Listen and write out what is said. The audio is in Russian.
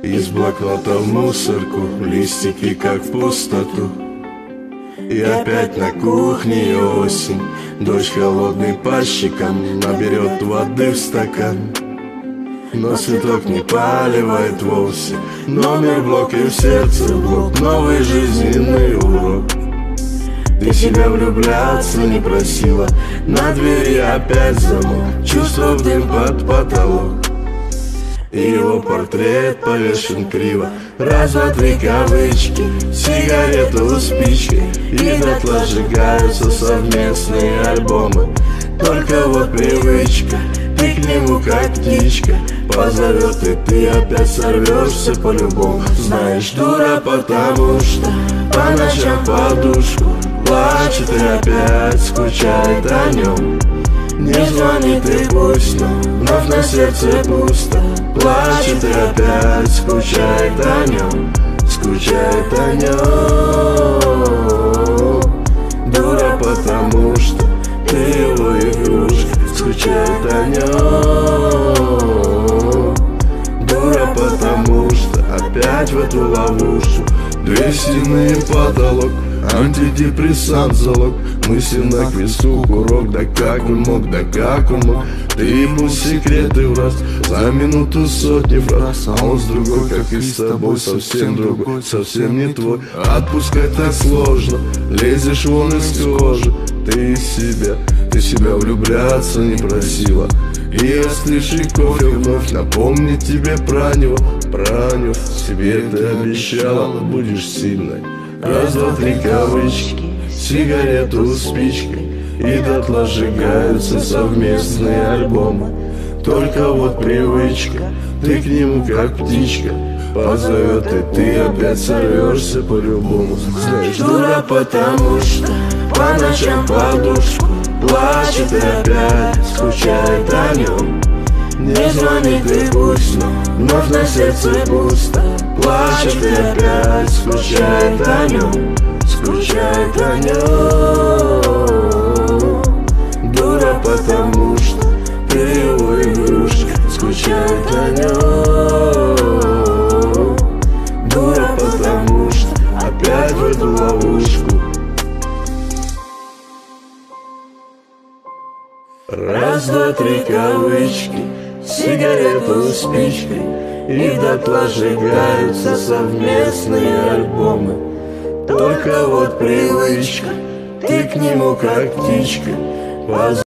Из блокнота в мусорку, листики как в пустоту. И опять на кухне осень, дождь холодный по щекам наберет воды в стакан. Но цветок не поливает вовсе, номер блок и в сердце блок, новый жизненный урок. Ты себя влюбляться не просила, на двери опять замок, чувство в дым под потолок. И его портрет повешен криво, раз, два, три кавычки, сигарету спичкой, и дотла сжигаются совместные альбомы. Только вот привычка, ты к нему как птичка, позовет, и ты опять сорвешься по-любому. Знаешь, дура, потому что по ночам подушку плачет и опять скучает о нем. Не звонит и пусть, но вновь на сердце пусто, плачет и опять скучает о нем, скучает о нем. Дура, потому что ты его игрушка, скучает о нем. Дура, потому что опять в эту ловушку. Две стены и потолок, антидепрессант залог, мысли на квесту, курок. Да как он мог, да как он мог? Ты ему секреты в раз, за минуту сотни фраз, а он с другой, как и с тобой, совсем другой, совсем не твой. Отпускать так сложно, лезешь вон из кожи. Ты себя влюбляться не просила. И остывший кофе вновь напомнит тебе про него, про него. Себе ты обещала, будешь сильной. Раз, два, три кавычки, сигарету спичкой, и дотла сжигаются совместные альбомы. Только вот привычка, ты к нему как птичка, позовет, и ты опять сорвешься по-любому. Знаешь, дура, потому что по ночам подушку плачет и опять скучает о нем. Не звонит и пусть, но вновь на сердце пусто, плачет и опять скучает о нем, скучает о нем. Дура, потому что ты его игрушка, скучает о нем. Дура, потому что опять в эту ловушку. Раз, два, три кавычки, сигарету спичкой, и дотла сжигаются совместные альбомы. Только вот привычка, ты к нему как птичка,